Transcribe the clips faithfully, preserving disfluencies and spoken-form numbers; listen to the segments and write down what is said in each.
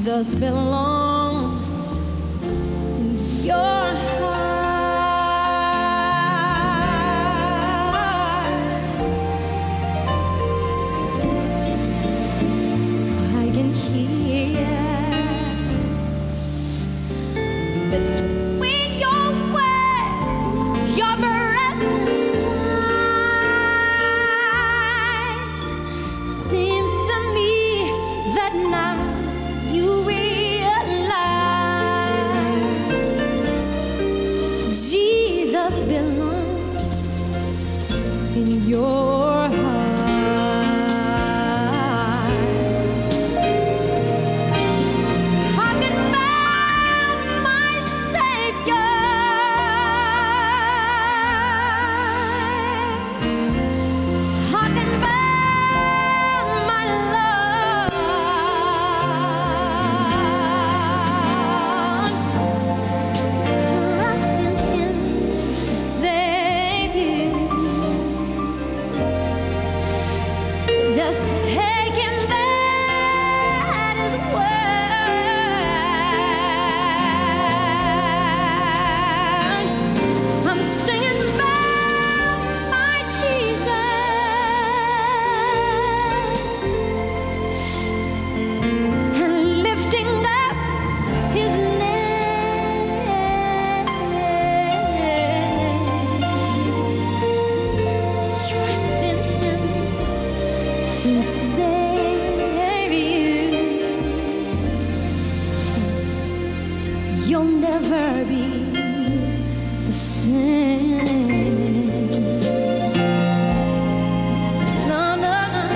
Jesus belongs in your heart. I can hear between your words, your breath sigh. Seems to me that now you realize Jesus belongs in your heart. Talking about my Savior, talking about my Lord, trust in Him to save you. Just take Him at His word. I'm singing about my Jesus and lifting up His name, trusting Him to save you. You'll never be the same. No, no, no,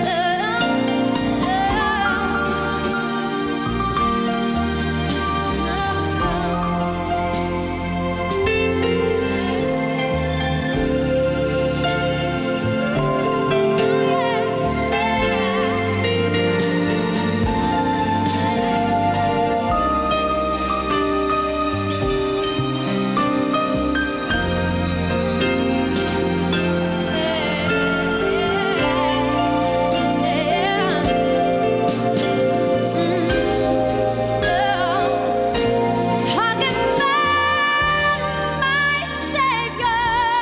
talking about my Savior,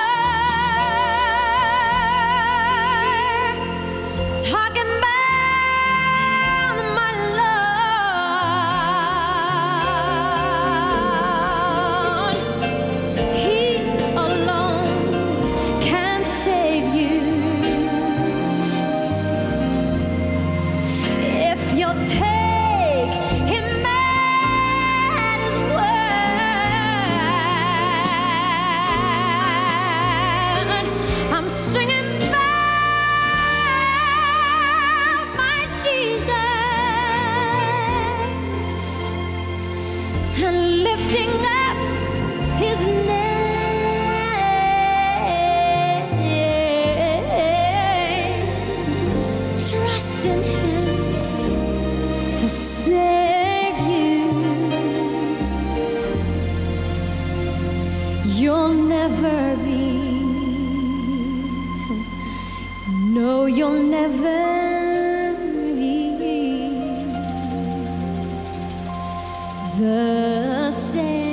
talking about my Lord. He alone can save you if you'll take Him at His word. I'm singing about my Jesus and lifting up His name, trusting Him to save you. You'll never be, no, you'll never be the same.